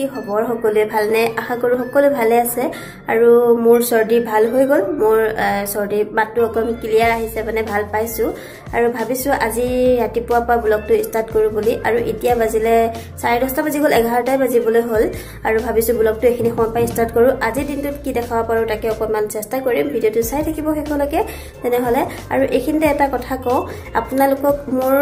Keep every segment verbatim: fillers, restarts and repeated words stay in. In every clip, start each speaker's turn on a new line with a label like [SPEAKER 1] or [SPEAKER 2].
[SPEAKER 1] কি খবৰ সকলোৱে ভালনে আশা কৰো সকলো ভালে আছে আৰু মোৰ সৰ্দি ভাল হৈ গল মোৰ সৰ্দি মাতটো অকম ক্লিয়াৰ আহিছে মানে ভাল পাইছো আৰু ভাবিছো আজি ৰাতিপুৱা পা ব্লগটো ষ্টাৰ্ট কৰো বুলি আৰু এতিয়া বাজিলে চাৰে দহটা বাজি গল এঘাৰটা বাজিবলৈ হল আৰু ভাবিছো ব্লগটো এখিনি সময় পাই ষ্টাৰ্ট কৰো আজি দিনটোত কি দেখাব পাৰো তাকে অকমান চেষ্টা কৰিম ভিডিওটো চাই থাকিব হেকলকে তেনে হলে আৰু এখিনতে এটা কথা কও আপোনালোকক মোৰ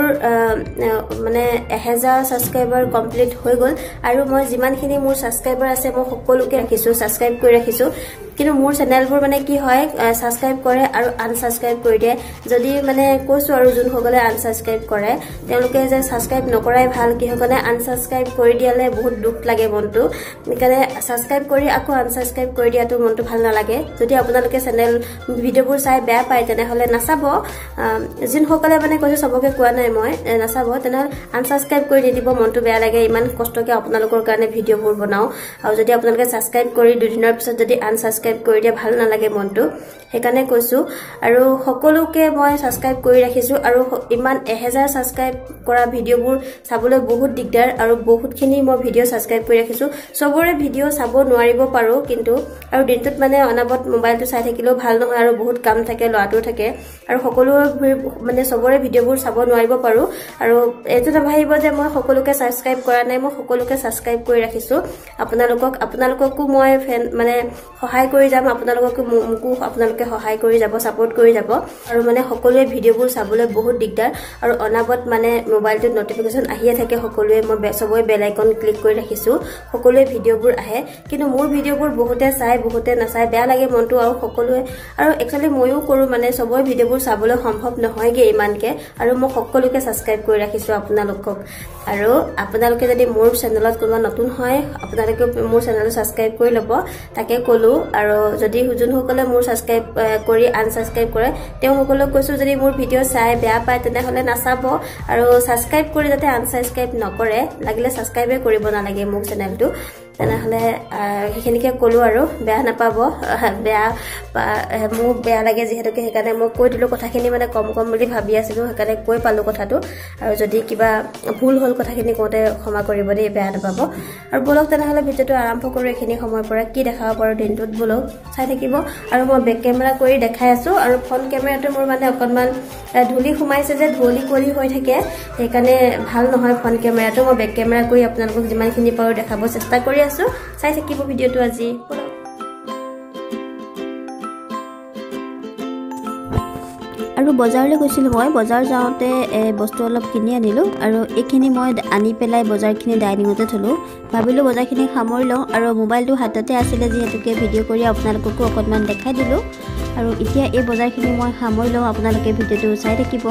[SPEAKER 1] মানে one thousand সাবস্ক্ৰাইবাৰ কমপ্লিট হৈ গল আৰু মই যিমানখিনি মোৰ সাবস্ক্ৰাইবাৰ আছে মই সকলোকে ৰাখিছো সাবস্ক্ৰাইব কৰি ৰাখিছো কিন্তু মোৰ চেনেলবোৰ মানে কি হয় সাবস্ক্ৰাইব কৰে আৰু আনসাবস্ক্ৰাইব কৰি দিয়ে যদি মানে কৈছো আৰু যোন হগলে আনসাবস্ক্ৰাইব কৰে তেওঁলোকে যে সাবস্ক্ৰাইব নকৰাই ভাল কি হগনে আনসাবস্ক্ৰাইব কৰি দিয়ালে বহুত দুখ লাগে মনটো নিকানে সাবস্ক্ৰাইব কৰি আকৌ আনসাবস্ক্ৰাইব কৰি দিয়াটো মনটো ভাল নালাগে যদি আপোনালোকে চেনেল ভিডিওবোৰ চাই বেয়া পায় তেনে হলে নাচাব যোন হগলে মানে কৈছো সবকে কোৱা নাই মই নাচাব তেনে আনসাবস্ক্ৰাইব কৰি দিব মনটো বেয়া লাগে ইমান কষ্টকে আপোনালোকৰ কাৰণে ভিডিওবোৰ বনাও আৰু যদি আপোনালোকে সাবস্ক্ৰাইব কৰি দুদিনৰ পিছত যদি আনসাবস্ক্ৰাইব কৰি দিয়া ভাল নালাগে মনটো হেকানে কৈছো আৰু সকলোকে মই সাবস্ক্ৰাইব কৰি ৰাখিছো আৰু ইমান one thousand সাবস্ক্ৰাইব কৰা ভিডিওবোৰ চাবলৈ বহুত দিগদাৰ আৰু বহুতখিনি মই ভিডিও সাবস্ক্ৰাইব কৰি ৰাখিছো সবৰে ভিডিও চাব নোৱাৰিব পাৰো কিন্তু আৰু দিনটোত মানে অনাবত মোবাইলটো চাই থাকিলেও ভাল নহয় আৰু বহুত কাম থাকে লৰাটো থাকে আৰু সকলো মানে সবৰে ভিডিওবোৰ চাব নোৱাৰিব পাৰো আৰু এটো ভাবিব যে মই সকলোকে সাবস্ক্ৰাইব কৰা নাই মই সকলোকে সাবস্ক্ৰাইব কৰি ৰাখিছো আপোনালোকক আপোনালোককো মই মানে সহায় কৰি যাম আপোনালোককো মুকু আপোনালোকে সহায় কৰি যাব সাপোৰ্ট কৰি যাব আৰু মানে সকলোৱে ভিডিওবোৰ চাবলৈ বহুত দিগদাৰ আৰু অনাবত মানে মোবাইলটোত নটিফিকেশন আহিয়ে থাকে সকলোৱে মই সবই বেল আইকন ক্লিক কৰি ৰাখিছো সকলোৱে ভিডিওবোৰ আহে কিন্তু মোৰ ভিডিওবোৰ বহুতে চাই বহুতে নাচাই বেয়া লাগে মনটো আৰু সকলোৱে আৰু একচুয়ালি মইও কৰো মানে সবই ভিডিওবোৰ চাবলৈ সম্ভৱ নহয়গে ইমানকে আৰু মই সকলোকে সাবস্ক্ৰাইব কৰি ৰাখিছো আপোনালোকক আৰু আপোনালোকে যদি মোৰ চেনেলত কোনোবা নতুন হয় আপোনালোকে মোৰ চেনেলটো সাবস্ক্ৰাইব কৰি লব তাকে কলো আৰু যদি হুজুন হকলে মোৰ সাবস্ক্ৰাইব কৰি আনসাবস্ক্ৰাইব কৰে তেও হকলক কৈছো যদি মোৰ ভিডিও চাই বেয়া পায় তেনে হলে নাচাব আৰু সাবস্ক্ৰাইব কৰি যাতে আনসাবস্ক্ৰাইব নকৰে লাগিলে সাবস্ক্ৰাইবে কৰিব নালাগে মোৰ চেনেলটো তেনে হলে হেখিনিকে কলো আৰু বেয়া নাপাব বেয়া মু বেয়া লাগে যেহেতুকে হেকানে মই কৈ দিলো কথাখিনি মানে কম কম বুলি ভাবি আছিলো হেকানে কৈ পালো কথাটো আৰু যদি কিবা ভুল হল কথাখিনি কোতে ক্ষমা কৰিব দেই বেয়া নাপাব আৰু বলক তেনে হলে ভিডিওটো আৰম্ভ কৰো এখিনি সময় পৰা কি দেখাব পাৰো দিনটোত বলক চাই থাকিব আৰু মই বেক কেমেৰা কৰি দেখাই আছো আৰু ফ্ৰন্ট কেমেৰাটো মোৰ মানে অকনমান ধুলি খুমাইছে যে ধুলি কলি হৈ থাকে হেকানে ভাল নহয় ফ্ৰন্ট কেমেৰাটো মই বেক কেমেৰা কৰি আপোনালোকক যিমানখিনি পাৰো দেখাব চেষ্টা কৰি আছো চাই থাকিব ভিডিওটো আজি আৰু বজাৰলৈ গৈছিল মই বজাৰ যাওঁতে বস্তু অলপ কিনি আনিলো আৰু এখিনি মই আনি পেলাই বজাৰখিনি ডাইনিংতে থলো ভাবিলো বজাৰখিনি সামৰি লওঁ আৰু মোবাইলটো হাততে আছিল যেহেতুকে ভিডিও কৰি আপোনালোককো অকনমান দেখাই দিলো আৰু এতিয়া এই বজাৰখিনি মই সামৰি লওঁ আপোনালোকে ভিডিওটো চাই থাকিব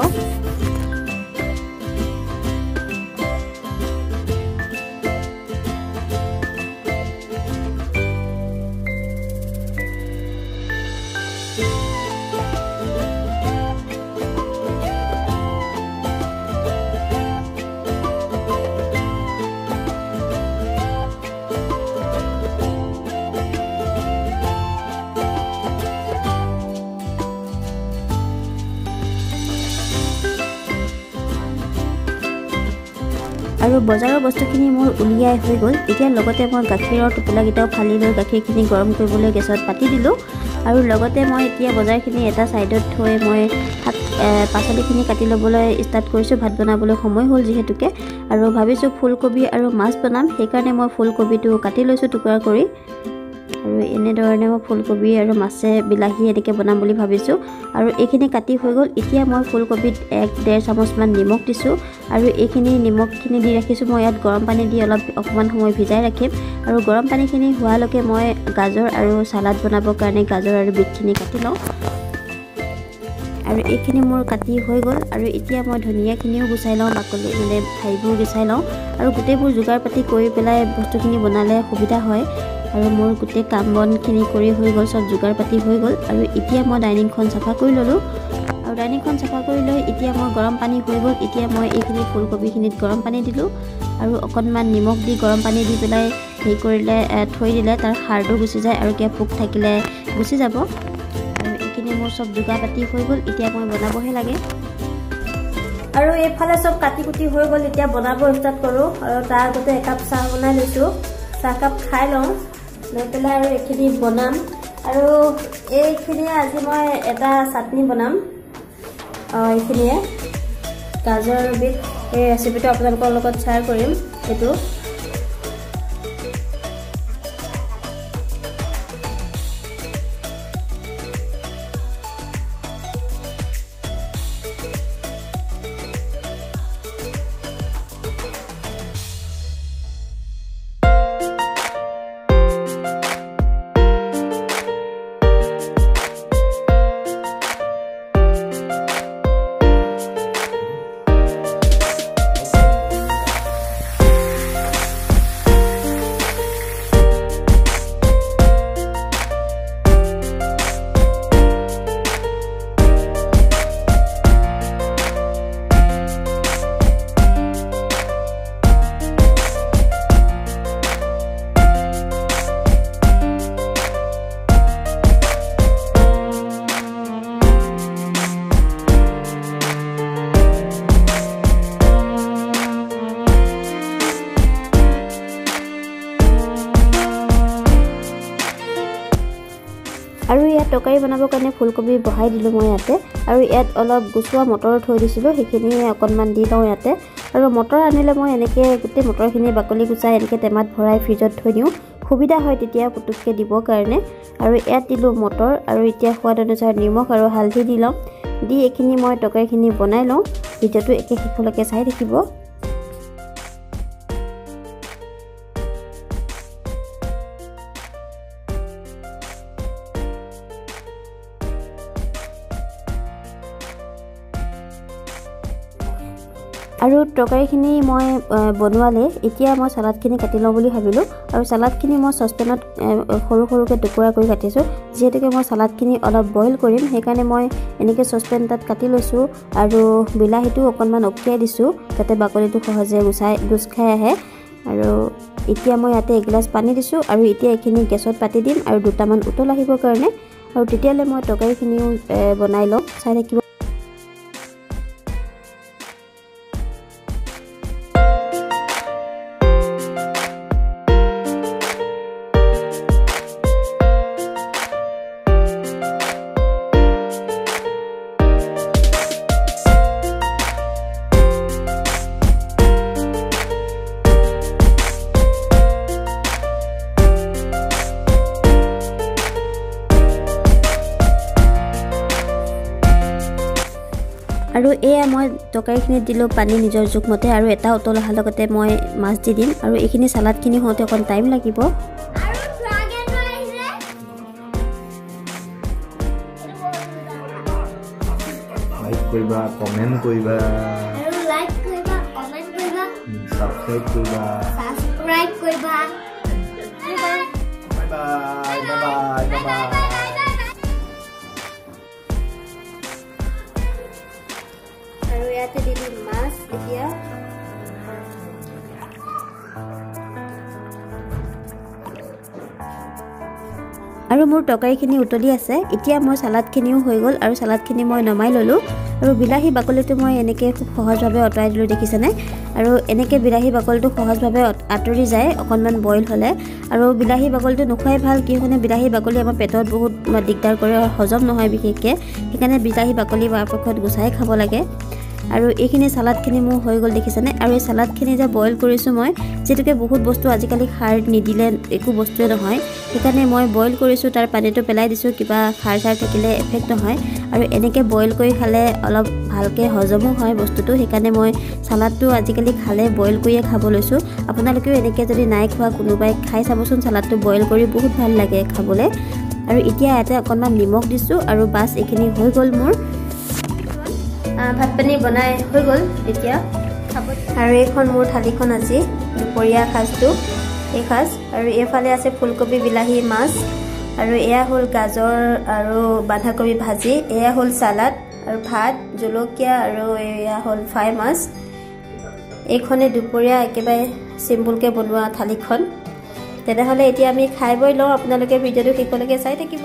[SPEAKER 1] আৰু বজাৰৰ বস্তুখিনি মোৰ উলিয়াই হৈ গল এতিয়া লগতে মই গাখীৰৰ টুকুলাকিটাও ফালি লৈ গাখীৰখিনি গৰম কৰিবলৈ গেছত পাতি দিলো আৰু লগতে মই এতিয়া বজাৰখিনি এটা সাইডত থৈ মই পাচলিখিনি কাটি লবলৈ ষ্টাৰ্ট কৰিছো ভাত বনাবলৈ সময় হল যেহেতুকে আৰু ভাবিছো ফুলকবি আৰু মাছ বনাম সেইকাৰণে মই ফুলকবিটো কাটি লৈছো টুকুৰা কৰি আৰু এনে ধৰণে মই ফুলকবি আৰু মাছে বিলাহী এনেকৈ বনাম বুলি ভাবিছো আৰু এইখিনি কাটি হৈ গল এতিয়া মই ফুলকবিত এক ডেৰ চামুচ মান নিমখ দিছো আৰু এইখিনি নিমখখিনি দি ৰাখিছো মই ইয়াত গৰম পানী দি অলপ অকমান সময় ভিজাই ৰাখিম আৰু গৰম পানীখিনি হোৱালৈকে মই গাজৰ আৰু সালাড বনাবৰ কাৰণে গাজৰ আৰু বিটখিনি কাটি লওঁ আৰু এইখিনি মোৰ কাটি হৈ গল আৰু এতিয়া মই ধনিয়াখিনিও গুচাই লওঁ বাকলি মানে ঠাইবোৰ গুচাই লওঁ আৰু গোটেইবোৰ যোগাৰ পাতি কৰি পেলাই বস্তুখিনি বনালে সুবিধা হয় আৰু মোৰ গোটেই কাম বনখিনি কৰি হৈ গল সব যোগাৰ পাতি হৈ গল আৰু এতিয়া মই ডাইনিংখন সাফা কৰি ললো আৰু ডাইনিংখন সাফা কৰি লৈ এতিয়া মই গৰম পানী হৈ গল এতিয়া মই এইখিনি ফুলকবিখিনিত গৰম পানী দিলো আৰু অকনমান নিমখ দি গৰম পানী দি পেলাই হেই কৰিলে থৈ দিলে তাৰ খাৰটো গুচি যায় আৰু কিয়া পোক থাকিলে গুচি যাব আৰু এইখিনি মোৰ সব যোগাৰ পাতি হৈ গল এতিয়া মই বনাবহে লাগে আৰু এইফালে সব কাটি কুটি হৈ গল এতিয়া বনাব ষ্টাৰ্ট কৰো আৰু তাৰ আগতে একাপ চাহ বনাই লৈছো চাহকাপ খাই লওঁ লৈ পেলাই আৰু এইখিনি বনাম আৰু এইখিনিয়ে আজি মই এটা চাটনি বনাম এইখিনিয়ে গাজৰ আৰু বিট এই ৰেচিপিটো আপোনালোকৰ লগত শ্বেয়াৰ কৰিম এইটো আৰু ইয়াত তৰকাৰী বনাবৰ কাৰণে ফুলকবি বহাই দিলোঁ মই ইয়াতে আৰু ইয়াত অলপ গুচোৱা মটৰ থৈ দিছিলোঁ সেইখিনি অকণমান দি লওঁ ইয়াতে আৰু মটৰ আনিলে মই এনেকৈ গোটেই মটৰখিনি বাকলি গুচাই এনেকৈ টেমাত ভৰাই ফ্ৰিজত থৈ দিওঁ সুবিধা হয় তেতিয়া পুতুককৈ দিবৰ কাৰণে আৰু ইয়াত দিলোঁ মটৰ আৰু এতিয়া সোৱাদ অনুসাৰে নিমখ আৰু হালধি দি লওঁ দি এইখিনি মই তৰকাৰীখিনি বনাই লওঁ ভিডিঅ'টো একে শেষলৈকে চাই থাকিব আৰু তৰকাৰীখিনি মই বনোৱালে এতিয়া মই সালাডখিনি কাটি লওঁ বুলি ভাবিলোঁ আৰু সালাডখিনি মই সসপেনত সৰু সৰুকৈ টুকুৰা কৰি কাটিছোঁ যেহেতুকে মই সালাডখিনি অলপ বইল কৰিম সেইকাৰণে মই এনেকৈ সসপেন তাত কাটি লৈছোঁ আৰু বিলাহীটো অকণমান অকিয়াই দিছোঁ যাতে বাকলিটো সহজে গুচাই গুচ খাই আহে আৰু এতিয়া মই ইয়াতে এগিলাছ পানী দিছোঁ আৰু এতিয়া এইখিনি গেছত পাতি দিম আৰু দুটামান উতল আহিবৰ কাৰণে আৰু তেতিয়ালৈ মই তৰকাৰীখিনিও বনাই লওঁ চাই থাকিব আৰু এয়া মই তৰকাৰীখিনি দিলোঁ পানী নিজৰ জোখমতে আৰু এটা উতল অহাৰ লগতে মই মাছ দি দিম আৰু এইখিনি সালাডখিনি হওঁতে অকণ টাইম লাগিব
[SPEAKER 2] লাইক কৰিবা কমেণ্ট কৰিবা আৰু লাইক কৰিবা কমেণ্ট কৰিবা সাবস্ক্ৰাইব কৰিবা সাবস্ক্ৰাইব কৰিবা bye bye bye bye bye
[SPEAKER 1] আৰু ইয়াতে দিলোঁ মাছ এতিয়া আৰু মোৰ তৰকাৰীখিনি উতলি আছে এতিয়া মই সালাডখিনিও হৈ গ'ল আৰু সালাডখিনি মই নমাই ল'লোঁ আৰু বিলাহী বাকলিটো মই এনেকৈ খুব সহজভাৱে আঁতৰাই দিলোঁ দেখিছেনে আৰু এনেকৈ বিলাহী বাকলিটো সহজভাৱে আঁতৰি যায় অকণমান বইল হ'লে আৰু বিলাহী বাকলিটো নোখোৱাই ভাল কিয়নো বিলাহী বাকলি আমাৰ পেটত বহুত দিগদাৰ কৰে হজম নহয় বিশেষকৈ সেইকাৰণে বিলাহী বাকলি পৰাপক্ষত গুচাই খাব লাগে আৰু এইখিনি সালাডখিনি মোৰ হৈ গ'ল দেখিছেনে আৰু এই সালাডখিনি যে বইল কৰিছোঁ মই যেতুকে বহুত বস্তু আজিকালি খাৰ নিদিলে একো বস্তুৱে নহয় সেইকাৰণে মই বইল কৰিছোঁ তাৰ পানীটো পেলাই দিছোঁ কিবা খাৰ চাৰ থাকিলে এফেক্ট নহয় আৰু এনেকৈ বইল কৰি খালে অলপ ভালকৈ হজমো হয় বস্তুটো সেইকাৰণে মই সালাডটো আজিকালি খালে বইল কৰিয়ে খাব লৈছোঁ আপোনালোকেও এনেকৈ যদি নাই খোৱা কোনোবাই খাই চাবচোন সালাডটো বইল কৰি বহুত ভাল লাগে খাবলৈ আৰু এতিয়া ইয়াতে অকণমান নিমখ দিছোঁ আৰু বাছ এইখিনি হৈ গ'ল মোৰ ভাত পানী বনাই হৈ গ'ল এতিয়া খাব আৰু এইখন মোৰ থালিখন আজি দুপৰীয়া সাজটো এই সাজ আৰু এইফালে আছে ফুলকবি বিলাহী মাছ আৰু এয়া হ'ল গাজৰ আৰু বন্ধাকবি ভাজি এয়া হ'ল সালাড আৰু ভাত জলকীয়া আৰু এয়া হ'ল ফ্ৰাই মাছ এইখনে দুপৰীয়া একেবাৰে সিম্পলকৈ বনোৱা থালিখন তেনেহ'লে এতিয়া আমি খাই বৈ লওঁ আপোনালোকে ভিডিঅ'টো শেষলৈকে চাই থাকিব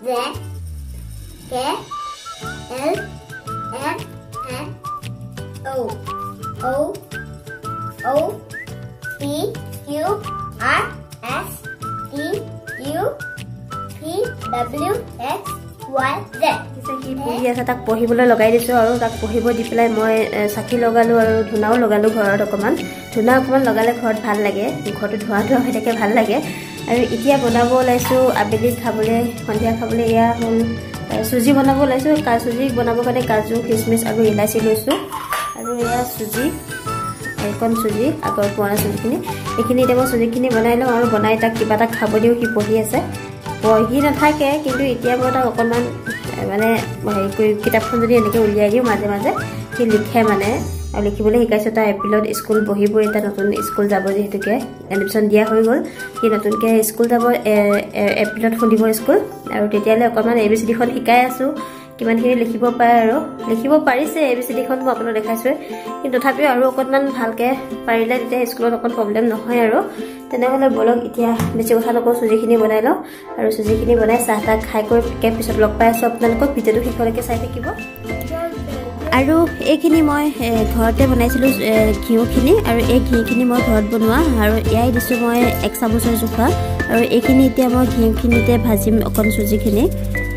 [SPEAKER 3] Z K L M N O O O P Q R S T U V W X Y Z
[SPEAKER 1] সি পঢ়ি আছে তাক পঢ়িবলৈ লগাই দিছোঁ আৰু তাক পঢ়িব দি পেলাই মই চাকি লগালোঁ আৰু ধূনাও লগালোঁ ঘৰত অকণমান ধূনা অকণমান লগালে ঘৰত ভাল লাগে ঘৰটো ধোঁৱা ধোঁৱা হৈ থাকে ভাল লাগে আৰু এতিয়া বনাব ওলাইছোঁ আবেলি খাবলৈ সন্ধিয়া খাবলৈ এয়া হ'ল চুজি বনাব ওলাইছোঁ চুজি বনাবৰ কাৰণে কাজু কিচমিচ আৰু ইলাচি লৈছোঁ আৰু এয়া চুজি এইকণ চুজি আগৰ পুৰণা চুজিখিনি এইখিনি এতিয়া মই চুজিখিনি বনাই লওঁ আৰু বনাই তাক কিবা এটা খাব দিওঁ সি পঢ়ি আছে পঢ়ি নাথাকে কিন্তু এতিয়া মই তাক অকণমান মানে হেৰি কৰি কিতাপখন যদি এনেকৈ উলিয়াই দিওঁ মাজে মাজে সি লিখে মানে আৰু লিখিবলৈ শিকাইছোঁ তাৰ এপ্ৰিলত স্কুল বহিবই এটা নতুন স্কুল যাব যিহেতুকে এডমিশ্যন দিয়া হৈ গ'ল সি নতুনকৈ স্কুল যাব এপ্ৰিলত খুলিব স্কুল আৰু তেতিয়ালৈ অকণমান এ বি চি ডিখন শিকাই আছোঁ কিমানখিনি লিখিব পাৰে আৰু লিখিব পাৰিছে এ বি চি ডিখন মই আপোনাক দেখাইছোঁৱে কিন্তু তথাপিও আৰু অকণমান ভালকৈ পাৰিলে তেতিয়া স্কুলত অকণ প্ৰব্লেম নহয় আৰু তেনেহ'লে বলক এতিয়া বেছি কথা নকওঁ চুজিখিনি বনাই লওঁ আৰু চুজিখিনি বনাই চাহ তাহ খাই কৰি পিছত লগ পাই আছোঁ আপোনালোকক ভিডিঅ'টো শেষলৈকে চাই থাকিব আৰু এইখিনি মই ঘৰতে বনাইছিলোঁ ঘিউখিনি আৰু এই ঘিউখিনি মই ঘৰত বনোৱা আৰু এয়াই দিছোঁ মই এক চামুচৰ জোখা আৰু এইখিনি এতিয়া মই ঘিউখিনিতে ভাজিম অকণ চুজিখিনি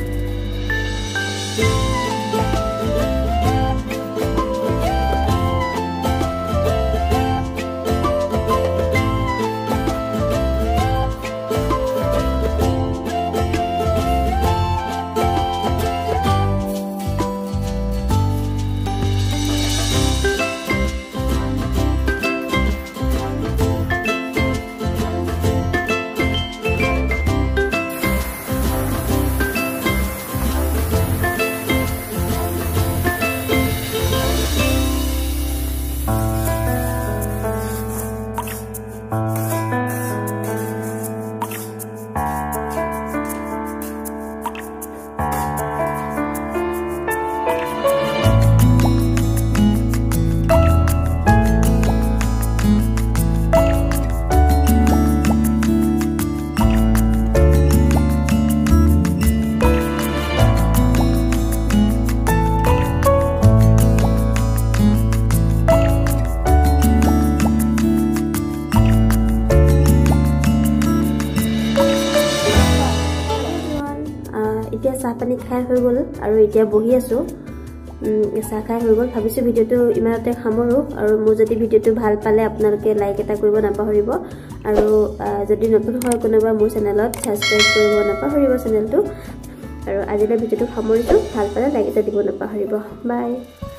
[SPEAKER 1] এতিয়া চাহ পানী খাই হৈ গ'ল আৰু এতিয়া বহি আছোঁ চাহ খাই হৈ গ'ল ভাবিছোঁ ভিডিঅ'টো ইমানতে সামৰোঁ আৰু মোৰ যদি ভিডিঅ'টো ভাল পালে আপোনালোকে লাইক এটা কৰিব নাপাহৰিব আৰু যদি নতুন হয় কোনোবা মোৰ চেনেলত ছাবস্ক্ৰাইব কৰিব নাপাহৰিব চেনেলটো আৰু আজিলৈ ভিডিঅ'টো সামৰিছোঁ ভাল পালে লাইক এটা দিব নাপাহৰিব বাই